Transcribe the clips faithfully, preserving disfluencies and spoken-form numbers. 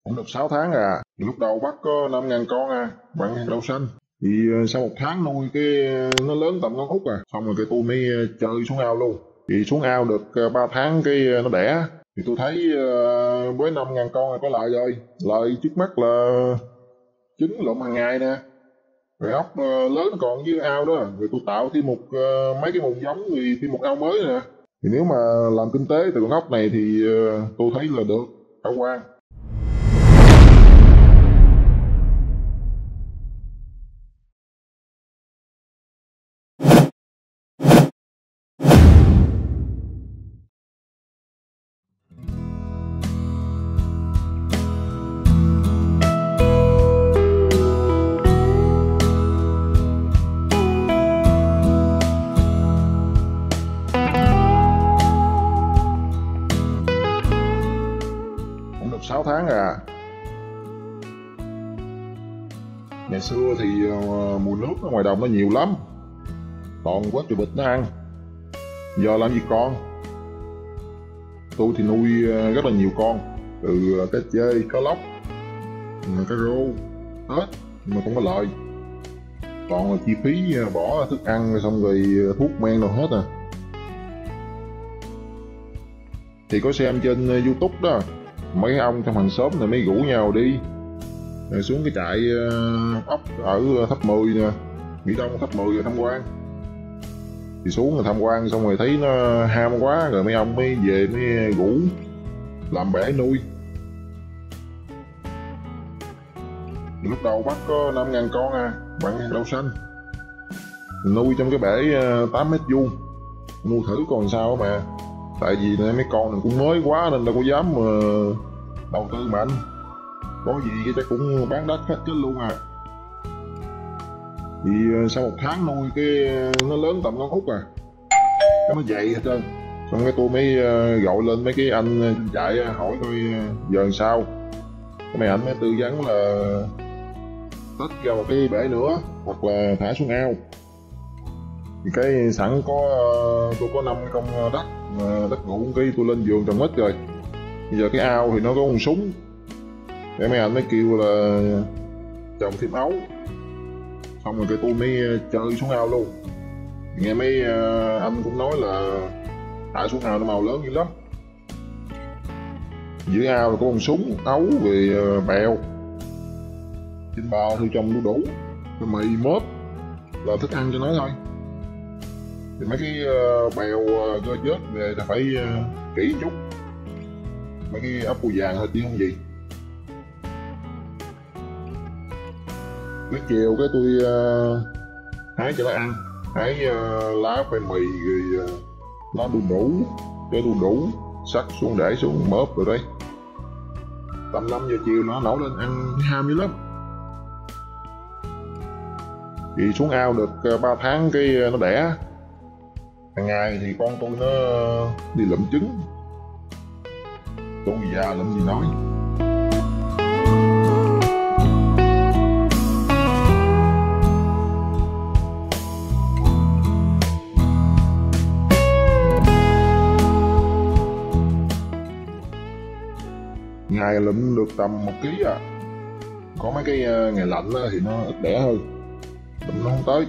Cũng được sáu tháng à. Lúc đầu bắt có năm ngàn con à, bạn hàng đậu xanh. Thì uh, sau một tháng nuôi cái uh, nó lớn tầm ngón út à. Xong rồi cái tôi mới uh, chơi xuống ao luôn. Thì xuống ao được uh, ba tháng cái uh, nó đẻ. Thì tôi thấy uh, với năm ngàn con là có lợi rồi. Lợi trước mắt là trứng lụm hàng ngày nè. Rồi ốc uh, lớn còn dưới ao đó. Rồi tôi tạo thêm một uh, mấy cái mùng giống thì thêm một ao mới nè. Thì nếu mà làm kinh tế từ con ốc này thì uh, tôi thấy là được, khả quan. sáu tháng à. Ngày xưa thì uh, mùa nước ở ngoài đồng nó nhiều lắm, toàn quá trời vịt nó ăn. Giờ làm gì con, tôi thì nuôi uh, rất là nhiều con, từ uh, cá chê, cá lóc, cá rô, hết mà không có lợi. Toàn là chi phí uh, bỏ thức ăn xong rồi uh, thuốc men đâu hết à. Thì có xem trên uh, YouTube đó, mấy ông trong hàng xóm này mới rủ nhau đi rồi xuống cái trại uh, ốc ở Tháp Mười nè, Mỹ Đông Tháp Mười rồi tham quan. Thì xuống rồi tham quan xong rồi thấy nó ham quá rồi mấy ông mới về mới rủ làm bể nuôi. Thì lúc đầu bắt có năm ngàn con à, bạn hàng đậu xanh. Nuôi trong cái bể uh, tám mét vuông, nuôi thử còn sao mà. Tại vì mấy con này cũng mới quá nên đâu có dám mà đầu tư mạnh. Có gì cái chắc cũng bán đất hết chết luôn à. Thì sau một tháng nuôi cái nó lớn tầm ngón út à, cái nó dậy hết trơn. Xong cái tôi mới gọi lên mấy cái anh trên trại hỏi tôi giờ làm sao. Cái mấy anh mới tư vấn là tách ra một cái bể nữa hoặc là thả xuống ao. Thì cái sẵn có tôi có năm công đất mà đất ngủ cái tôi lên vườn trồng mít rồi. Bây giờ cái ao thì nó có con súng, cái mấy anh mới kêu là trồng thêm ấu. Xong rồi cái tôi mới chơi xuống ao luôn. Nghe mấy anh cũng nói là thả xuống ao nó màu lớn dữ lắm. Dưới ao là có con súng, ấu rồi bèo, trên bò thì trồng đu đủ, rồi mì mớp là thức ăn cho nó thôi. Thì mấy cái uh, bèo uh, cơ chết về là phải uh, kỹ chút. Mấy cái ốc bươu vàng thôi chứ không gì. Cái chiều cái tôi uh, hái cho nó ăn, hái uh, lá khoai mì rồi uh, lá đu đủ, cái đu đủ sắc xuống để xuống mớp rồi đấy. Tầm năm giờ chiều nó nổi lên ăn ham dữ lắm. Thì xuống ao được uh, ba tháng cái uh, nó đẻ. Hàng ngày thì con tôi nó đi lụm trứng. Tôi già lụm gì nói. Ngày lụm được tầm một ký à. Có mấy cái ngày lạnh thì nó ít đẻ hơn, lụm nó không tới.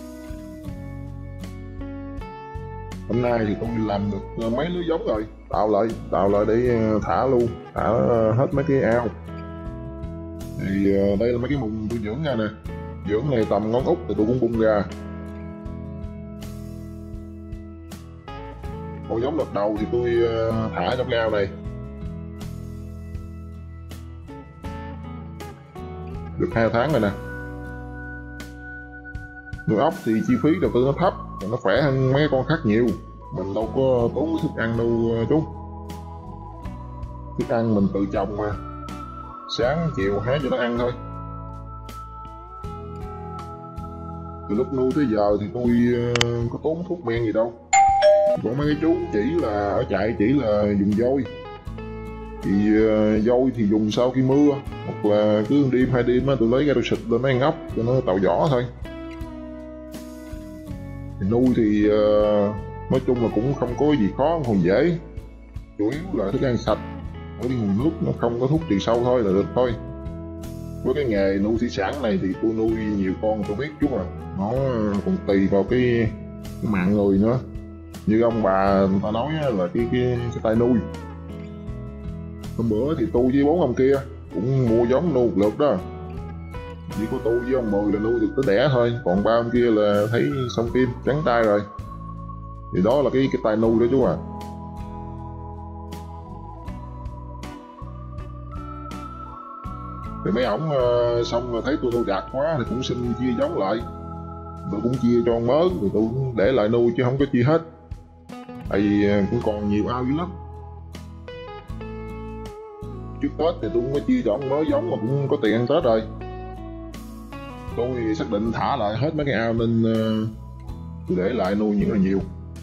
Hôm nay thì tôi làm được mấy lứa giống rồi, tạo lại tạo lại để thả luôn, thả hết mấy cái ao. Thì đây là mấy cái mùng tôi dưỡng ra nè, dưỡng này tầm ngón út thì tôi cũng bung ra. Con giống đợt đầu thì tôi thả trong cái ao này được hai tháng rồi nè. Nuôi ốc thì chi phí đầu tư nó thấp, nó khỏe hơn mấy con khác nhiều. Mình đâu có tốn thức ăn đâu chú. Thức ăn mình tự trồng mà, sáng chiều hái cho nó ăn thôi. Từ lúc nuôi tới giờ thì tôi uh, có tốn thuốc men gì đâu. Có mấy cái chú chỉ là ở trại chỉ là dùng vôi. Thì uh, vôi thì dùng sau khi mưa, hoặc là cứ đêm hai đêm tôi lấy ra tôi xịt lên mấy con ốc cho nó tạo vỏ thôi. Thì nuôi thì uh, nói chung là cũng không có gì khó, không dễ. Chủ yếu là thức ăn sạch, ở cái nguồn nước nó không có thuốc trừ sâu thôi là được thôi. Với cái nghề nuôi thủy sản này thì tôi nuôi nhiều con tôi biết chút à, nó còn tùy vào cái, cái mạng người nữa. Như ông bà người ta nói là cái cái, cái tay nuôi. Hôm bữa thì tôi với bốn ông kia cũng mua giống nuôi một lượt đó, chỉ có tôi với ông Mười là nuôi được tới đẻ thôi, còn ba ông kia là thấy xong tim trắng tay rồi. Thì đó là cái cái tay nuôi đó chú à. Thì mấy ổng uh, xong rồi thấy tôi nuôi đạt quá thì cũng xin chia giống lại, tôi cũng chia cho con mớ, rồi tôi cũng để lại nuôi chứ không có chia hết, tại vì cũng còn nhiều ao dữ lắm. Trước Tết thì tôi cũng có chia cho ông mớ giống mà cũng có tiền ăn Tết rồi. Tôi thì xác định thả lại hết mấy cái ao nên uh, tôi để lại nuôi những là nhiều.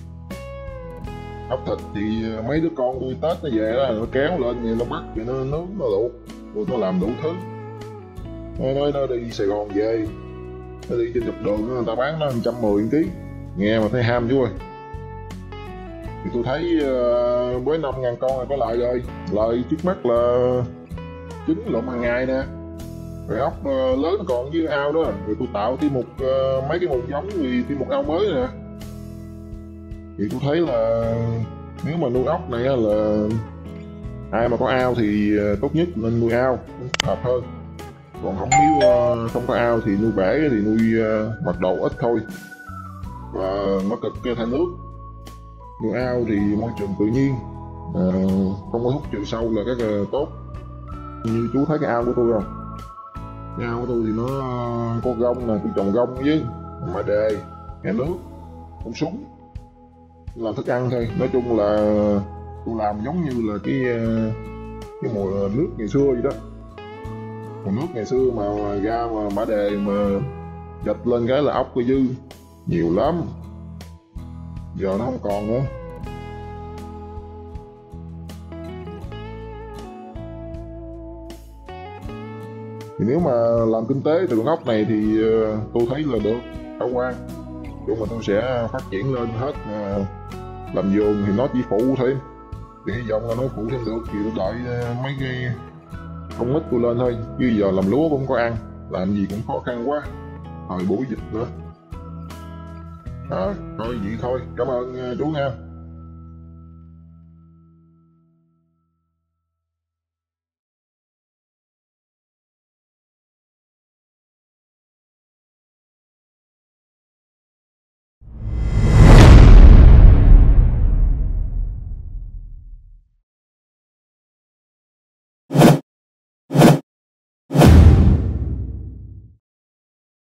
Ốc thịt thì mấy đứa con tôi Tết nó về đó, nó kéo lên thì nó bắt thì nó nướng nó luộc rồi nó làm đủ thứ. Nó nói nó đi Sài Gòn về, nó đi trên dọc đường người ta bán nó một trăm mười ký, nghe mà thấy ham chú ơi. Thì tôi thấy uh, với năm ngàn con là có lợi rồi, lợi trước mắt là trứng lộn hàng ngày nè, rồi ốc uh, lớn còn với ao đó, rồi tôi tạo thêm một uh, mấy cái nguồn giống thì thêm một ao mới nè. Thì tôi thấy là nếu mà nuôi ốc này là ai mà có ao thì tốt nhất nên nuôi ao hợp hơn, còn không nếu uh, không có ao thì nuôi bể thì nuôi uh, mật độ ít thôi, và nó cực cái thay nước. Nuôi ao thì môi trường tự nhiên, uh, không có thuốc trừ sâu là cái uh, tốt. Như chú thấy cái ao của tôi không, cái ao của tôi thì nó uh, có gông nè, tôi trồng gông với mà đề nghe nước con súng làm thức ăn thôi. Nói chung là tôi làm giống như là cái cái mùa nước ngày xưa vậy đó. Mùa nước ngày xưa mà, mà ra mà mã đề mà gạch lên cái là ốc có dư nhiều lắm, giờ nó không còn nữa. Thì nếu mà làm kinh tế từ con ốc này thì tôi thấy là được khả quan, chung mà tôi sẽ phát triển lên hết. Làm vườn thì nó chỉ phụ thêm, thì hy vọng là nó phụ thêm được thì tôi đợi mấy cái công ích tôi lên thôi, chứ giờ làm lúa cũng có ăn, làm gì cũng khó khăn quá, thời buổi dịch nữa. Đó, thôi vậy thôi, cảm ơn chú nha.